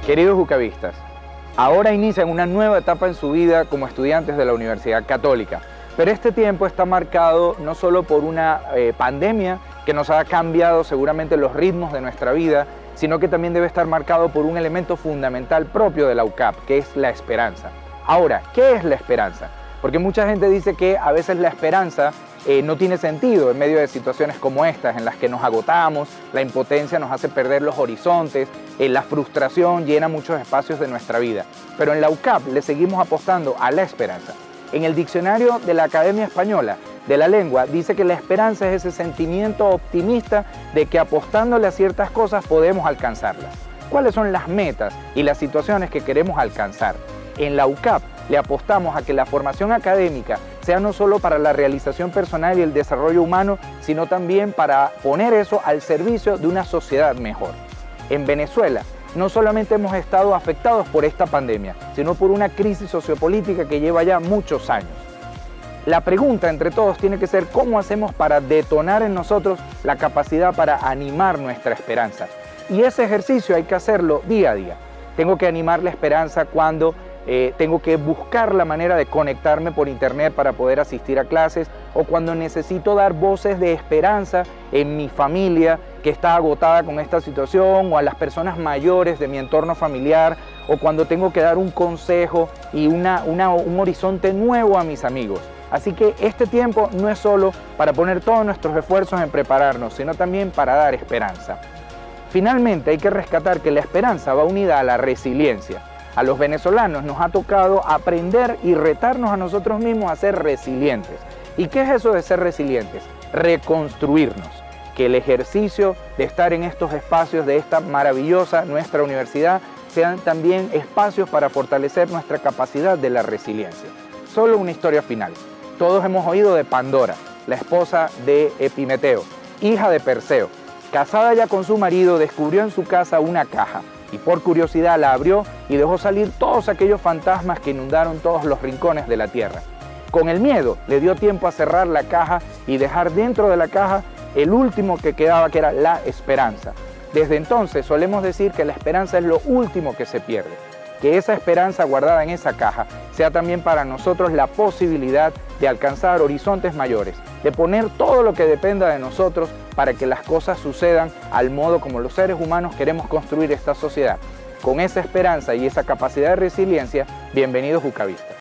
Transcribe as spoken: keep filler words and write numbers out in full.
Queridos jucavistas, ahora inician una nueva etapa en su vida como estudiantes de la Universidad Católica, pero este tiempo está marcado no solo por una eh, pandemia que nos ha cambiado seguramente los ritmos de nuestra vida, sino que también debe estar marcado por un elemento fundamental propio de la U C A P, que es la esperanza. Ahora, ¿qué es la esperanza? Porque mucha gente dice que a veces la esperanza eh, no tiene sentido en medio de situaciones como estas, en las que nos agotamos, la impotencia nos hace perder los horizontes, eh, la frustración llena muchos espacios de nuestra vida. Pero en la U C A P le seguimos apostando a la esperanza. En el diccionario de la Academia Española de la Lengua dice que la esperanza es ese sentimiento optimista de que apostándole a ciertas cosas podemos alcanzarlas. ¿Cuáles son las metas y las situaciones que queremos alcanzar? En la U C A P le apostamos a que la formación académica sea no solo para la realización personal y el desarrollo humano, sino también para poner eso al servicio de una sociedad mejor. En Venezuela no solamente hemos estado afectados por esta pandemia, sino por una crisis sociopolítica que lleva ya muchos años. La pregunta entre todos tiene que ser cómo hacemos para detonar en nosotros la capacidad para animar nuestra esperanza. Y ese ejercicio hay que hacerlo día a día. Tengo que animar la esperanza cuando eh, tengo que buscar la manera de conectarme por internet para poder asistir a clases, o cuando necesito dar voces de esperanza en mi familia que está agotada con esta situación, o a las personas mayores de mi entorno familiar, o cuando tengo que dar un consejo y una, una, un horizonte nuevo a mis amigos. Así que este tiempo no es solo para poner todos nuestros esfuerzos en prepararnos, sino también para dar esperanza. Finalmente hay que rescatar que la esperanza va unida a la resiliencia. A los venezolanos nos ha tocado aprender y retarnos a nosotros mismos a ser resilientes. ¿Y qué es eso de ser resilientes? Reconstruirnos. Que el ejercicio de estar en estos espacios de esta maravillosa nuestra universidad sean también espacios para fortalecer nuestra capacidad de la resiliencia. Solo una historia final. Todos hemos oído de Pandora, la esposa de Epimeteo, hija de Perseo. Casada ya con su marido, descubrió en su casa una caja y por curiosidad la abrió y dejó salir todos aquellos fantasmas que inundaron todos los rincones de la tierra. Con el miedo le dio tiempo a cerrar la caja y dejar dentro de la caja el último que quedaba, que era la esperanza. Desde entonces solemos decir que la esperanza es lo último que se pierde. Que esa esperanza guardada en esa caja sea también para nosotros la posibilidad de alcanzar horizontes mayores, de poner todo lo que dependa de nosotros para que las cosas sucedan al modo como los seres humanos queremos construir esta sociedad. Con esa esperanza y esa capacidad de resiliencia, bienvenidos jucavistas.